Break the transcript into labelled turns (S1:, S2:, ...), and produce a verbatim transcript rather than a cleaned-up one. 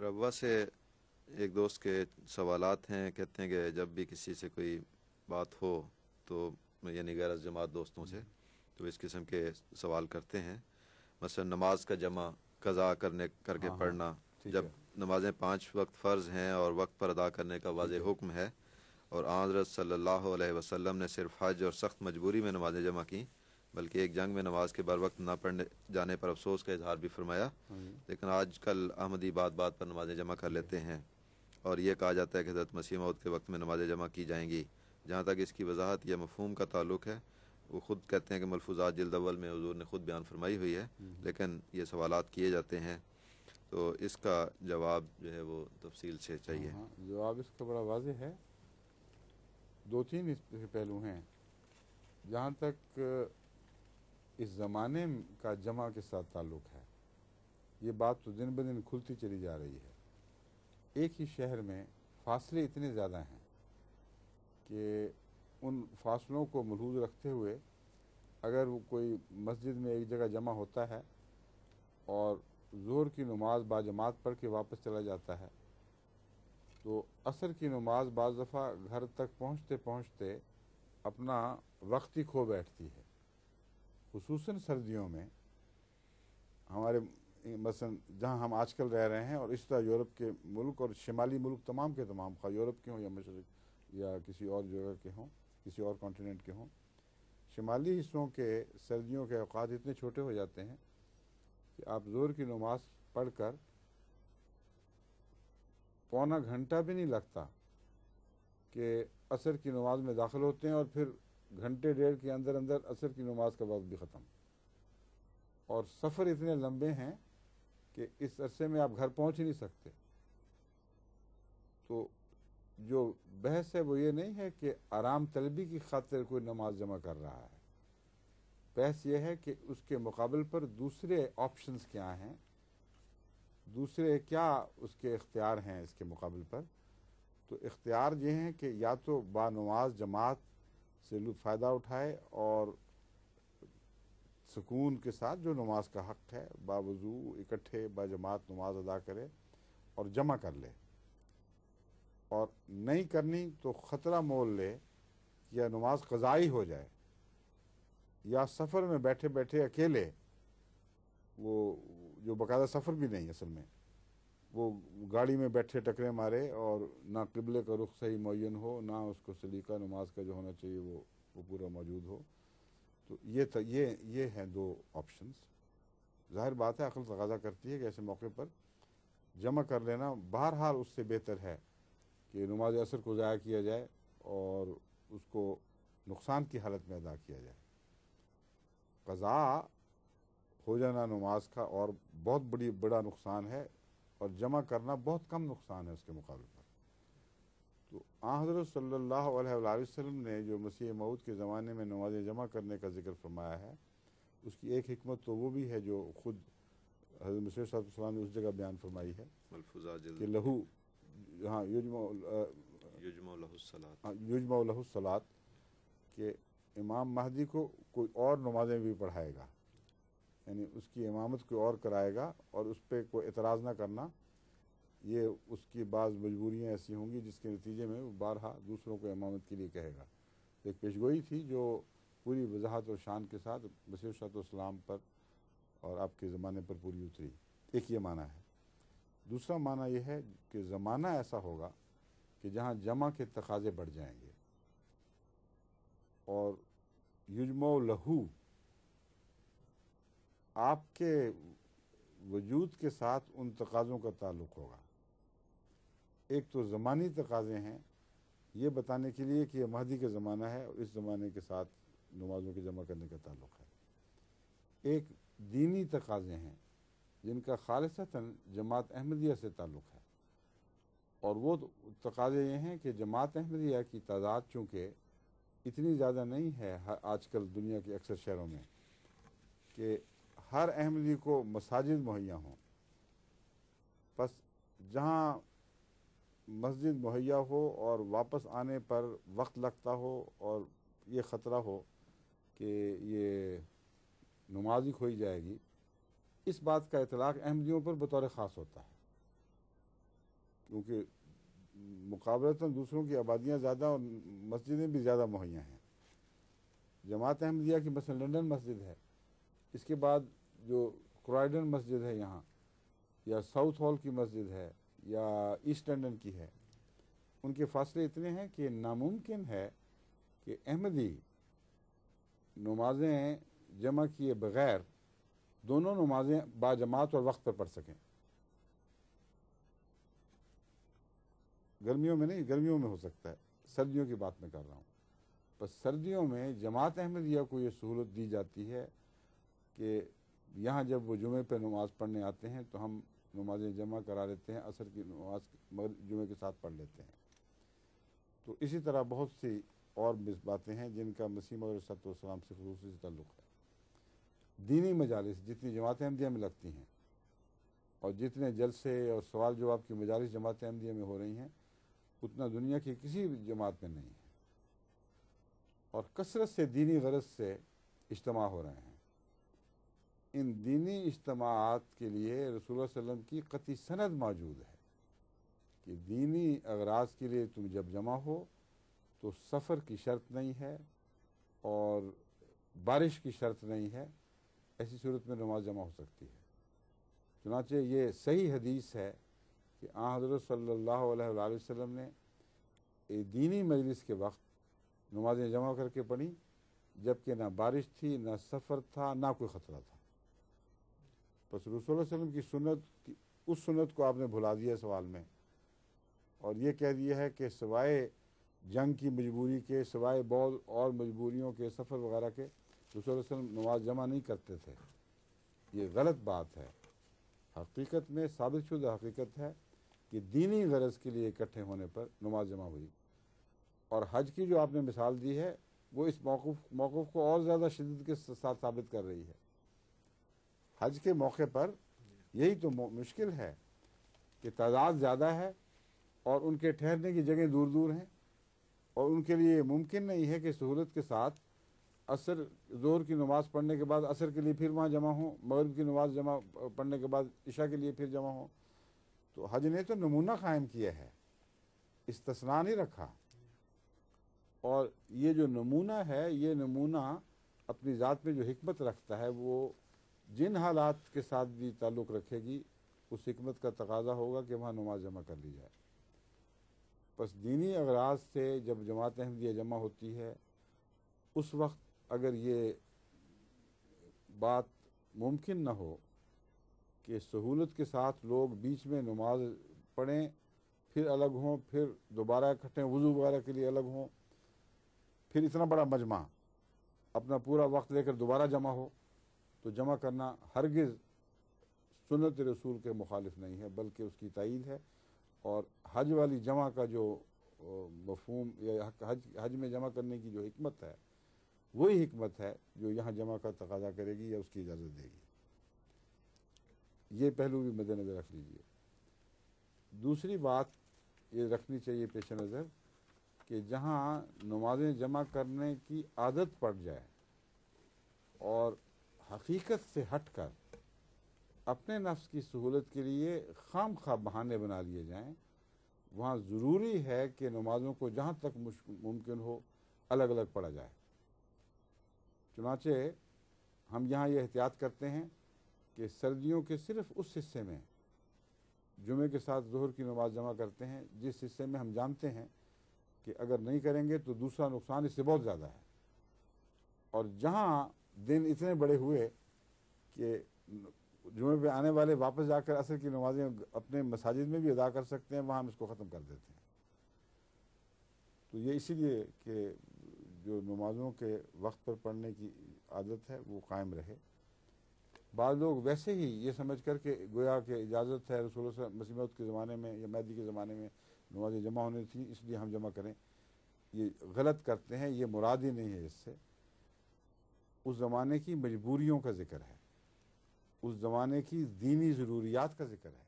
S1: روا سے ایک دوست کے سوالات ہیں، کہتے ہیں کہ جب بھی کسی سے کوئی بات ہو تو یعنی غیر از جماعت دوستوں سے تو اس قسم کے سوال کرتے ہیں، مثلا نماز کا جمع قضا کرنے کر کے
S2: ہاں ہاں
S1: پڑھنا،
S2: ٹھیک
S1: جب
S2: ہے
S1: نمازیں پانچ وقت فرض ہیں اور وقت پر ادا کرنے کا
S2: ٹھیک
S1: واضح
S2: ہے
S1: حکم ہے، اور آن حضرت صلی اللہ علیہ وسلم نے صرف حج اور سخت مجبوری میں نمازیں جمع کیں، بلکہ ایک جنگ میں نماز کے بر وقت نہ پڑھنے جانے پر افسوس کا اظہار بھی فرمایا،
S2: ہاں جی
S1: لیکن آج کل احمدی بات بات پر نمازیں جمع کر
S2: ٹھیک ہے
S1: لیتے ہیں اور یہ کہا جاتا ہے کہ حضرت مسیح موعود کے وقت میں نمازیں جمع کی جائیں گی۔ جہاں تک اس کی وضاحت یا مفہوم کا تعلق ہے، وہ خود کہتے ہیں کہ ملفوظات جلد اول میں حضور نے خود بیان فرمائی ہوئی ہے، لیکن یہ سوالات کیے جاتے ہیں، تو اس کا جواب جو ہے وہ تفصیل سے
S2: ہاں
S1: چاہیے۔
S2: ہاں جواب اس کا بڑا واضح ہے۔ دو تین اس کے پہلو ہیں۔ جہاں تک اس زمانے کا جمع کے ساتھ تعلق ہے، یہ بات تو دن بدن کھلتی چلی جا رہی ہے۔ ایک ہی شہر میں فاصلے اتنے زیادہ ہیں کہ ان فاصلوں کو ملحوظ رکھتے ہوئے اگر وہ کوئی مسجد میں ایک جگہ جمع ہوتا ہے اور ظہر کی نماز باجماعت پڑھ کے واپس چلا جاتا ہے، تو عصر کی نماز بعض دفعہ گھر تک پہنچتے پہنچتے اپنا وقت ہی کھو بیٹھتی ہے۔ خصوصاً سردیوں میں ہمارے مثلا جہاں ہم آج کل رہ رہے ہیں، اور اس طرح یورپ کے ملک اور شمالی ملک تمام کے تمام، خواہ یورپ کے ہوں یا مشرق یا کسی اور جگہ کے ہوں، کسی اور کانٹیننٹ کے ہوں، شمالی حصوں کے سردیوں کے اوقات اتنے چھوٹے ہو جاتے ہیں کہ آپ ظہر کی نماز پڑھ کر پونا گھنٹہ بھی نہیں لگتا کہ عصر کی نماز میں داخل ہوتے ہیں، اور پھر گھنٹے ڈیڑھ کے اندر اندر عصر کی نماز کا وقت بھی ختم، اور سفر اتنے لمبے ہیں کہ اس عرصے میں آپ گھر پہنچ ہی نہیں سکتے۔ تو جو بحث ہے وہ یہ نہیں ہے کہ آرام طلبی کی خاطر کوئی نماز جمع کر رہا ہے، بحث یہ ہے کہ اس کے مقابل پر دوسرے آپشنز کیا ہیں، دوسرے کیا اس کے اختیار ہیں اس کے مقابل پر۔ تو اختیار یہ ہیں کہ یا تو با نماز جماعت سے فائدہ اٹھائے اور سکون کے ساتھ جو نماز کا حق ہے باوضو اکٹھے با جماعت نماز ادا کرے اور جمع کر لے، اور نہیں کرنی تو خطرہ مول لے یا نماز قضائی ہو جائے، یا سفر میں بیٹھے بیٹھے اکیلے، وہ جو باقاعدہ سفر بھی نہیں اصل میں، وہ گاڑی میں بیٹھے ٹکرے مارے اور نہ قبلے کا رخ صحیح معین ہو، نہ اس کو سلیقہ نماز کا جو ہونا چاہیے وہ وہ پورا موجود ہو۔ تو یہ تا یہ یہ ہیں دو آپشنز۔ ظاہر بات ہے عقل تقاضا کرتی ہے کہ ایسے موقع پر جمع کر لینا بہرحال اس سے بہتر ہے کہ نماز عصر کو ضائع کیا جائے اور اس کو نقصان کی حالت میں ادا کیا جائے۔ قضا ہو جانا نماز کا اور بہت بڑی بڑا نقصان ہے، اور جمع کرنا بہت کم نقصان ہے اس کے مقابلے پر۔ تو آن حضرت صلی اللہ علیہ وآلہ وسلم نے جو مسیح موعود کے زمانے میں نمازیں جمع کرنے کا ذکر فرمایا ہے، اس کی ایک حکمت تو وہ بھی ہے جو خود حضرت مسیح صلی اللہ علیہ وسلم نے اس جگہ بیان فرمائی ہے
S1: ملفوظات
S2: کہ
S1: جلد
S2: لہو ہاں یجمع
S1: یجمع لہ الصلاۃ،
S2: یجمع لہ الصلاۃ، کہ امام مہدی کو کوئی اور نمازیں بھی پڑھائے گا، یعنی اس کی امامت کوئی اور کرائے گا، اور اس پہ کوئی اعتراض نہ کرنا۔ یہ اس کی بعض مجبوریاں ایسی ہوں گی جس کے نتیجے میں وہ بارہا دوسروں کو امامت کے لیے کہے گا۔ ایک پیشگوئی تھی جو پوری وضاحت اور شان کے ساتھ مسیح صلی اللہ علیہ وسلم پر اور آپ کے زمانے پر پوری اتری۔ ایک یہ معنی ہے۔ دوسرا معنی یہ ہے کہ زمانہ ایسا ہوگا کہ جہاں جمع کے تقاضے بڑھ جائیں گے، اور یجمع لہو آپ کے وجود کے ساتھ ان تقاضوں کا تعلق ہوگا۔ ایک تو زمانی تقاضے ہیں یہ بتانے کے لیے کہ یہ مہدی کا زمانہ ہے اور اس زمانے کے ساتھ نمازوں کے جمع کرنے کا تعلق ہے۔ ایک دینی تقاضے ہیں جن کا خالصتاً جماعت احمدیہ سے تعلق ہے، اور وہ تقاضے یہ ہیں کہ جماعت احمدیہ کی تعداد چونکہ اتنی زیادہ نہیں ہے آج کل دنیا کے اکثر شہروں میں کہ ہر احمدی کو مساجد مہیا ہوں، پس جہاں مسجد مہیا ہو اور واپس آنے پر وقت لگتا ہو اور یہ خطرہ ہو کہ یہ نماز ہی کھوئی جائے گی، اس بات کا اطلاق احمدیوں پر بطور خاص ہوتا ہے۔ کیونکہ مقابلتاً دوسروں کی آبادیاں زیادہ اور مسجدیں بھی زیادہ مہیا ہیں. جماعت احمدیہ کی مثلا لنڈن مسجد ہے، اس کے بعد جو کرائڈن مسجد ہے یہاں، یا ساؤتھ ہال کی مسجد ہے، یا ایسٹ لنڈن کی ہے، ان کے فاصلے اتنے ہیں کہ ناممکن ہے کہ احمدی نمازیں جمع کیے بغیر دونوں نمازیں باجماعت اور وقت پر پڑھ سکیں. گرمیوں میں نہیں، گرمیوں میں ہو سکتا ہے، سردیوں کی بات میں کر رہا ہوں. بس سردیوں میں جماعت احمدیہ کو یہ سہولت دی جاتی ہے کہ یہاں جب وہ جمعے پہ نماز پڑھنے آتے ہیں تو ہم نمازیں جمع کرا لیتے ہیں، عصر کی نماز جمعے کے ساتھ پڑھ لیتے ہیں. تو اسی طرح بہت سی اور باتیں ہیں جن کا مسیح موعود علیہ السلام سے خصوصی تعلق ہے. دینی مجالس جتنی جماعت احمدیہ میں لگتی ہیں اور جتنے جلسے اور سوال جواب کی مجالس جماعت احمدیہ میں ہو رہی ہیں اتنا دنیا کی کسی بھی جماعت میں نہیں ہے، اور کثرت سے دینی غرض سے اجتماع ہو رہے ہیں. ان دینی اجتماعات کے لیے رسول اللہ صلی اللہ علیہ وسلم کی قطعی سند موجود ہے کہ دینی اغراض کے لیے تم جب جمع ہو تو سفر کی شرط نہیں ہے اور بارش کی شرط نہیں ہے، ایسی صورت میں نماز جمع ہو سکتی ہے. چنانچہ یہ صحیح حدیث ہے کہ آن حضرت صلی اللہ علیہ وآلہ وسلم نے ایک دینی مجلس کے وقت نمازیں جمع کر کے پڑھی، جبکہ نہ بارش تھی، نہ سفر تھا، نہ کوئی خطرہ تھا. بس رسول اللہ علیہ وسلم کی سنت کی اس سنت کو آپ نے بھلا دیا سوال میں، اور یہ کہہ دیا ہے کہ سوائے جنگ کی مجبوری کے، سوائے بہت اور مجبوریوں کے، سفر وغیرہ کے، رسول اللہ علیہ وسلم نماز جمع نہیں کرتے تھے. یہ غلط بات ہے. حقیقت میں ثابت شدہ حقیقت ہے کہ دینی غرض کے لیے اکٹھے ہونے پر نماز جمع ہوئی. اور حج کی جو آپ نے مثال دی ہے وہ اس موقف موقف کو اور زیادہ شدت کے ساتھ ثابت کر رہی ہے. حج کے موقع پر یہی تو مشکل ہے کہ تعداد زیادہ ہے اور ان کے ٹھہرنے کی جگہیں دور دور ہیں، اور ان کے لیے ممکن نہیں ہے کہ سہولت کے ساتھ عصر ظہر کی نماز پڑھنے کے بعد عصر کے لیے پھر وہاں جمع ہوں، مغرب کی نماز جمع پڑھنے کے بعد عشاء کے لیے پھر جمع ہوں. تو حج نے تو نمونہ قائم کیا ہے، استثناء نہیں رکھا. اور یہ جو نمونہ ہے، یہ نمونہ اپنی ذات میں جو حکمت رکھتا ہے وہ جن حالات کے ساتھ بھی تعلق رکھے گی اس حکمت کا تقاضا ہوگا کہ وہاں نماز جمع کر لی جائے. پس دینی اغراض سے جب جماعت احمدیہ جمع ہوتی ہے اس وقت اگر یہ بات ممکن نہ ہو کہ سہولت کے ساتھ لوگ بیچ میں نماز پڑھیں، پھر الگ ہوں، پھر دوبارہ اکٹھے وضو وغیرہ کے لیے الگ ہوں، پھر اتنا بڑا مجمع اپنا پورا وقت لے کر دوبارہ جمع ہو، تو جمع کرنا ہرگز سنت رسول کے مخالف نہیں ہے بلکہ اس کی تائید ہے. اور حج والی جمع کا جو مفہوم یا حج حج میں جمع کرنے کی جو حکمت ہے وہی حکمت ہے جو یہاں جمع کا تقاضا کرے گی یا اس کی اجازت دے گی. یہ پہلو بھی مد نظر رکھ لیجیے. دوسری بات یہ رکھنی چاہیے پیش نظر کہ جہاں نمازیں جمع کرنے کی عادت پڑ جائے اور حقیقت سے ہٹ کر اپنے نفس کی سہولت کے لیے خام خواہ بہانے بنا لیے جائیں، وہاں ضروری ہے کہ نمازوں کو جہاں تک ممکن ہو الگ الگ پڑھا جائے. چنانچہ ہم یہاں یہ احتیاط کرتے ہیں کہ سردیوں کے صرف اس حصے میں جمعے کے ساتھ ظہر کی نماز جمع کرتے ہیں جس حصے میں ہم جانتے ہیں کہ اگر نہیں کریں گے تو دوسرا نقصان اس سے بہت زیادہ ہے. اور جہاں دن اتنے بڑے ہوئے کہ جمعے پہ آنے والے واپس جا کر عصر کی نمازیں اپنے مساجد میں بھی ادا کر سکتے ہیں، وہاں ہم اس کو ختم کر دیتے ہیں. تو یہ اسی لیے کہ جو نمازوں کے وقت پر پڑھنے کی عادت ہے وہ قائم رہے. بعض لوگ ویسے ہی یہ سمجھ کر کہ گویا کہ اجازت ہے رسول اللہ مسیح موعود کے زمانے میں یا مہدی کے زمانے میں نمازیں جمع ہونے تھیں اس لیے ہم جمع کریں، یہ غلط کرتے ہیں. یہ مراد ہی نہیں ہے. اس سے اس زمانے کی مجبوریوں کا ذکر ہے، اس زمانے کی دینی ضروریات کا ذکر ہے.